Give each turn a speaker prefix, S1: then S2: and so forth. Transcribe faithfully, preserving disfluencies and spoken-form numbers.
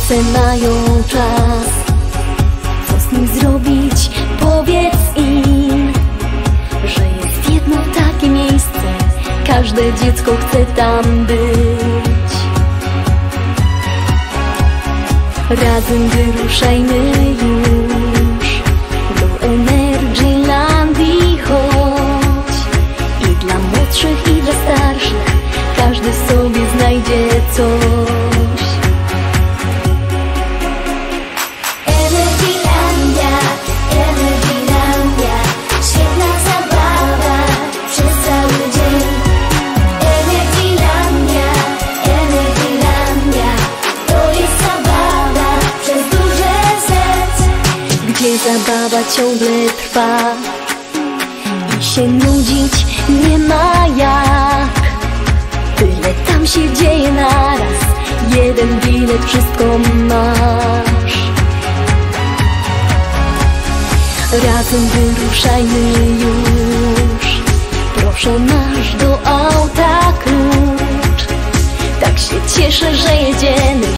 S1: Rodzice mają czas, co z nim zrobić? Powiedz im, że jest jedno takie miejsce, każde dziecko chce tam być. Razem wyruszajmy już do Energylandii, chodź. I dla młodszych, i dla starszych każdy sobie znajdzie coś.
S2: Energylandia, Energylandia, świetna zabawa przez cały dzień. Energylandia, Energylandia, to jest zabawa przez duże Z.
S1: Gdzie zabawa ciągle trwa i się nudzić nie ma jak. Tyle tam się dzieje naraz, jeden bilet, wszystko masz. Razem wyruszajmy już, proszę masz do auta klucz. Tak się cieszę, że jedziemy.